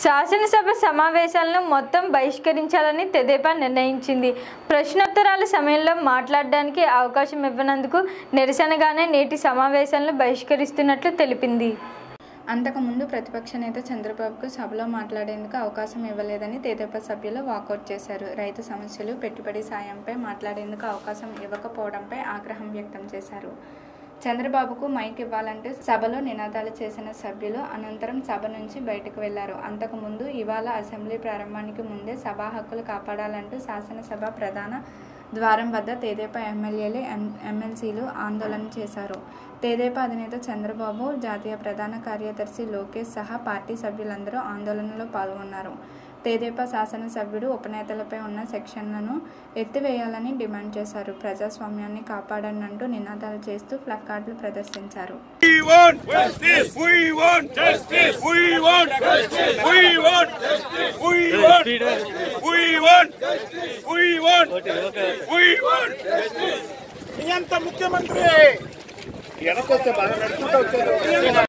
శాసనసభ సమావేశాలను మొత్తం బహిష్కరించాలని తెదేపా నిర్ణయించింది. ప్రశ్నోత్తరాల సమయంలో మాట్లాడడానికి అవకాశం ఇవ్వనందుకు నిరసనగానే నేటి సమావేశాలను బహిష్కరిస్తున్నట్లు తెలిపింది. అంతకుముందు ప్రతిపక్ష నేత చంద్రబాబుకు సభలో మాట్లాడేందుకు అవకాశం ఇవ్వలేదని తెదేపా సభ్యులు వాకౌట్ చేశారు. రైతు సమస్యలు, పెట్టుబడి సాయంపై మాట్లాడేందుకు అవకాశం ఇవ్వకపోవడంపై ఆగ్రహం వ్యక్తం చేశారు. చంద్రబాబుకు మైక్ ఇవ్వాలంటూ సభలో నినాదాలు చేసిన సభ్యులు అనంతరం సభ నుంచి బయటకు వెళ్లారు. అంతకుముందు ఇవాళ అసెంబ్లీ ప్రారంభానికి ముందే సభా హక్కులు కాపాడాలంటూ శాసనసభ ప్రధాన ద్వారం వద్ద తెదేపా ఎమ్మెల్యేలు, ఎమ్మెల్సీలు ఆందోళన చేశారు. తెదేపా అధినేత చంద్రబాబు, జాతీయ ప్రధాన కార్యదర్శి లోకేష్ సహా పార్టీ సభ్యులందరూ ఆందోళనలో పాల్గొన్నారు. తెదేపా శాసనసభ్యుడు ఉపనేతలపై ఉన్న సెక్షన్లను ఎత్తివేయాలని డిమాండ్ చేశారు. ప్రజాస్వామ్యాన్ని కాపాడనంటూ నినాదాలు చేస్తూ ప్లకార్డులు ప్రదర్శించారు. ముఖ్యమంత్రి